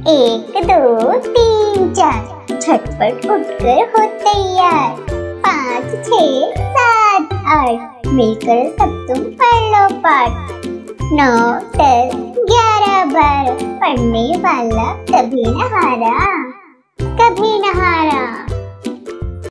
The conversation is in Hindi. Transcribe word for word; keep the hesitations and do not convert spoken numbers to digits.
एक दो तीन चार, झटपट उठकर हो तैयार। पाँच छः सात आठ, मिलकर सब तुम पढ़ लो पाठ। नौ दस ग्यारह बारह, पढ़ने वाला कभी न हारा, कभी न हारा।